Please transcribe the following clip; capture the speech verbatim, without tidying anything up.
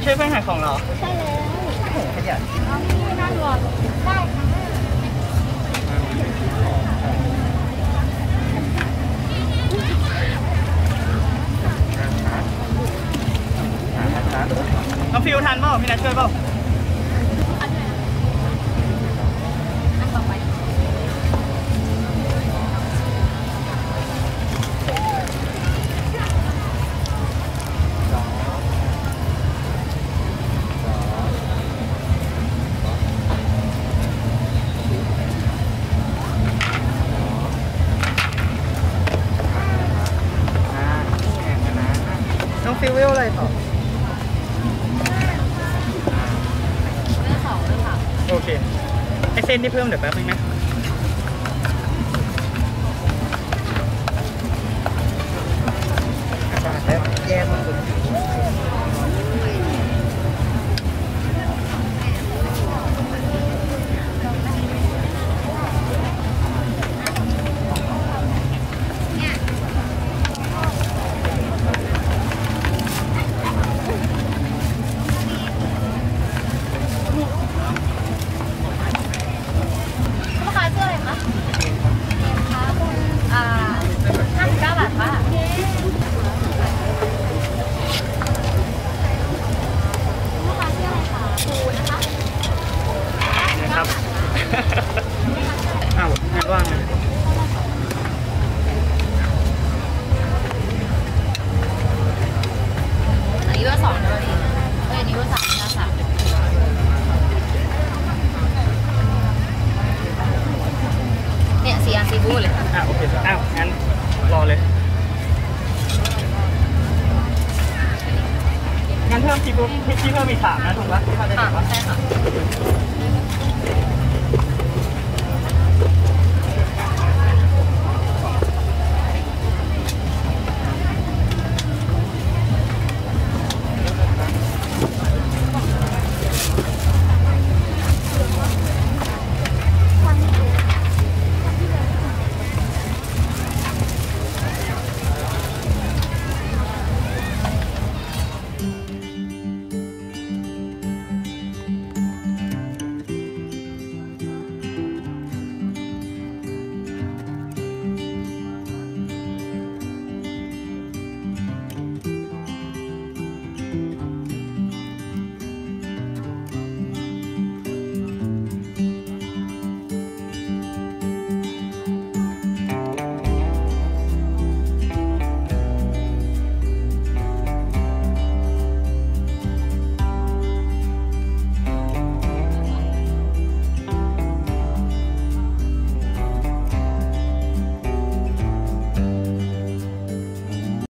ช่วยเพื่อนขายของเหรอใช่แล้วโอ้โหขยันนั่งรอได้น้องฟิวทันเปล่าพี่นัทช่วยเปล่าน้องฟิววิวอะไรต่อโอเคไอเส้นที่เพิ่มเดี๋ยวแป๊บนึงนะแล้วแยกมาอ้าวงานว่างนะอันนี้ว่าสองนะวันนี้เอ้ยอันนี้ว่าสามนะสามเนี่ยสี่อันซีฟู้ดเลยอ่ะโอเคอ้าวงั้นรอเลยงั้นเพิ่มซีฟู้ดที่เพิ่มอีกสามนะถูกปะที่เขาจะถูกปะใช่ค่ะ